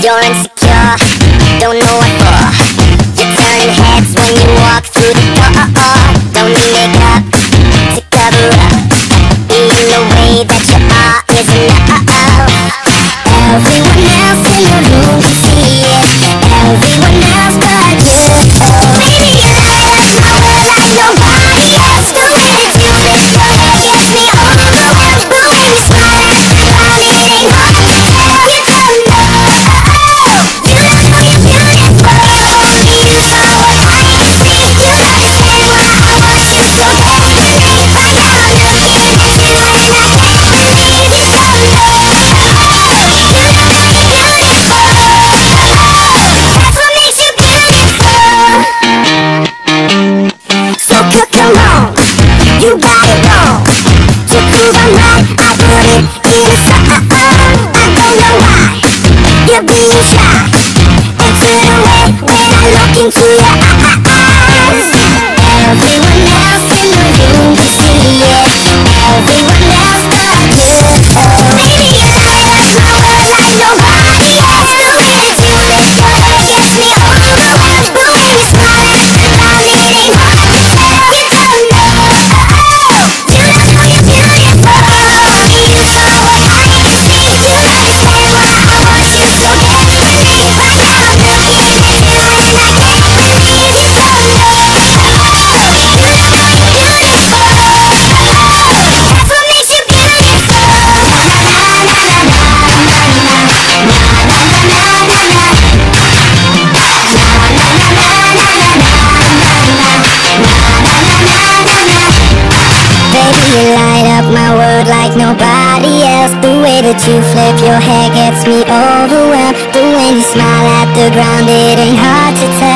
You're insecure, don't know what for. You're turning heads when you walk through the door. Don't need makeup to cover up. Being the way that you are is enough. Everyone else in the room can see it. Everyone else but you. Baby, you light up my world like nobody else. The way that you flip your hair gets me overwhelmed. But when you smile at the ground, it ain't hard to tell. You don't know. You know you're beautiful. Only you saw what I can see. You understand why I want you so desperately. Right now I'm looking at you and I can't believe you don't know. Come on, you got it wrong. To prove I'm right, I put it in a song. I don't know why you're being shy and turn away when I look into your eyes. Everyone else in the room can see it. Everyone else but you. Baby, you light up my world like nobody else. The way that you flip your hair gets me overwhelmed. But when you smile at the ground, it ain't hard to tell. You don't know. You know you're beautiful. Only you saw what I can see. You understand why I want you so desperately. Right now I'm looking at you and I can't believe you don't know. You know you're beautiful. That's what makes you beautiful. Na na na na na na na na na na na. Baby, you light up my world like nobody else. The way that you flip your hair gets me overwhelmed. But when you smile at the ground, it ain't hard to tell.